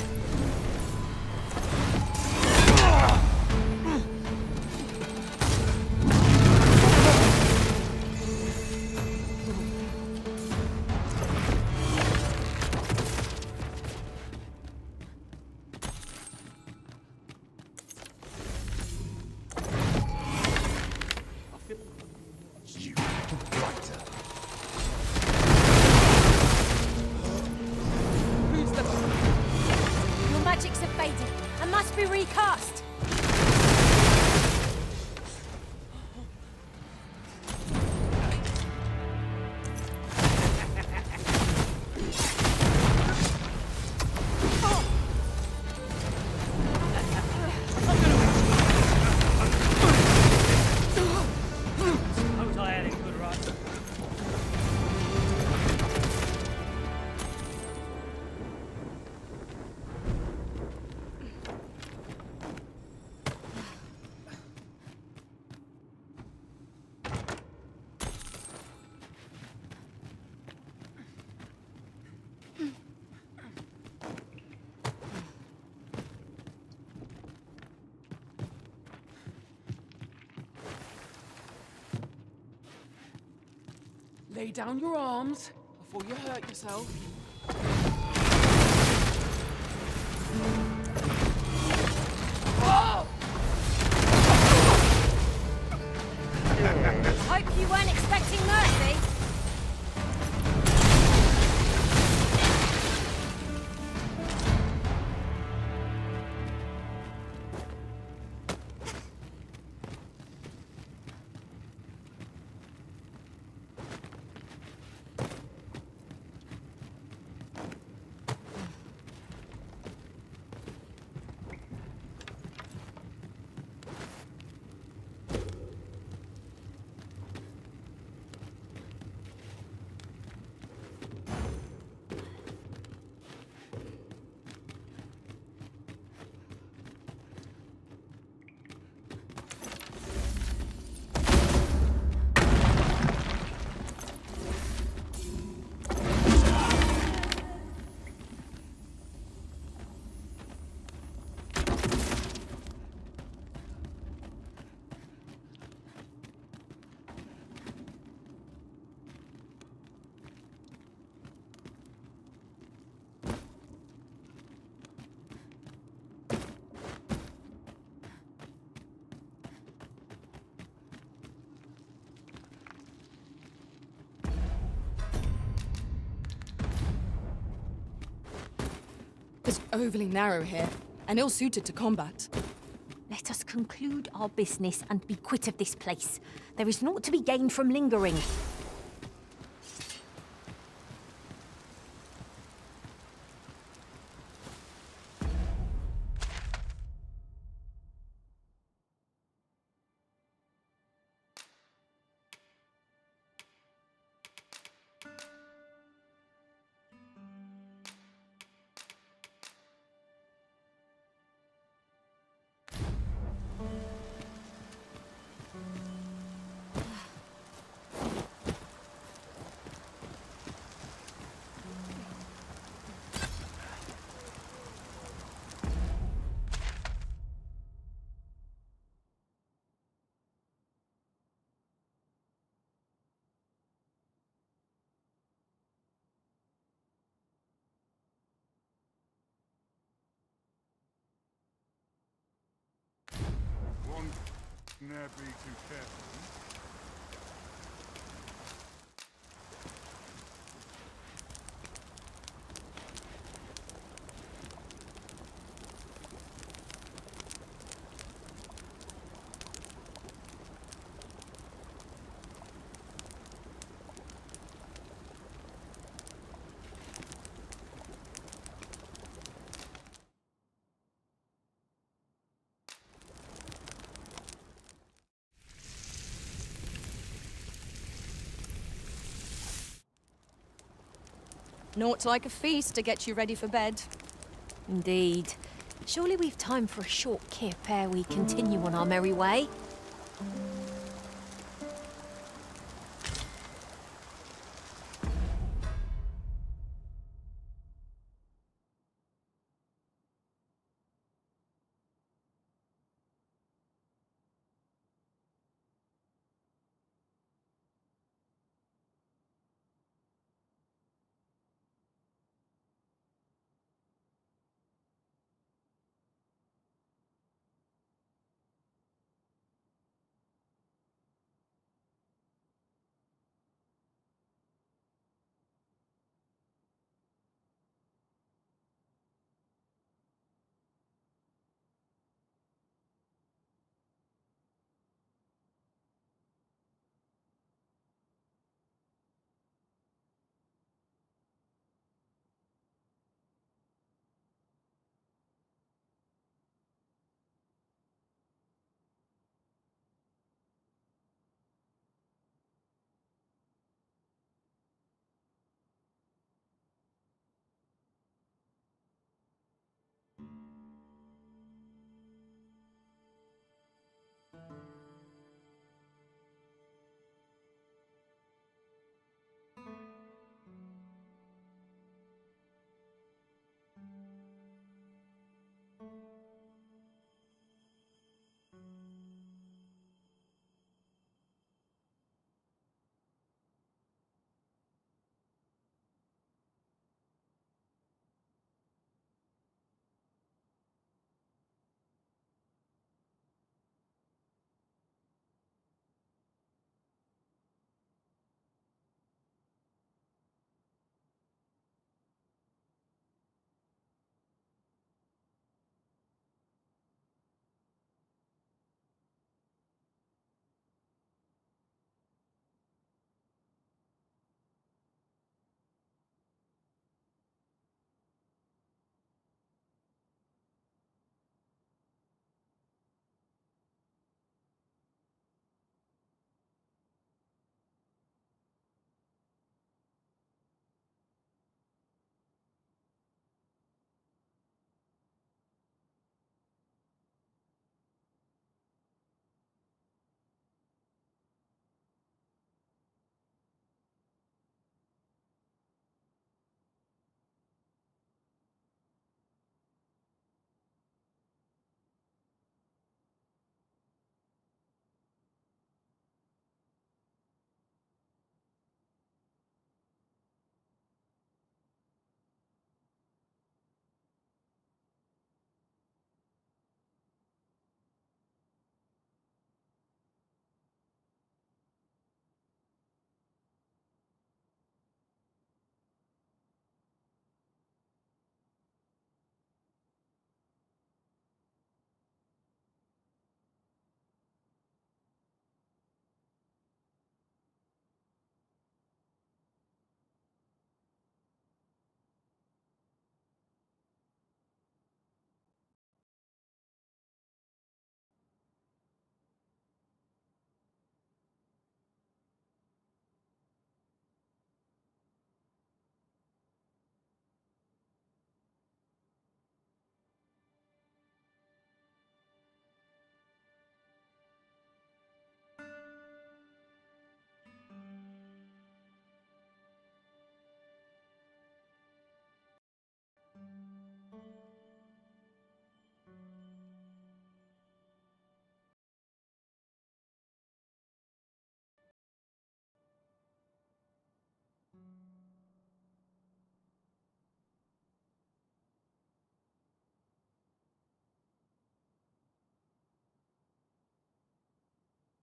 Recast! Lay down your arms before you hurt yourself. Oh! Hope you weren't expecting mercy. It's overly narrow here, and ill-suited to combat. Let us conclude our business and be quit of this place. There is naught to be gained from lingering. Never be too careful. Naught like a feast to get you ready for bed. Indeed. Surely we've time for a short kip ere we continue on our merry way.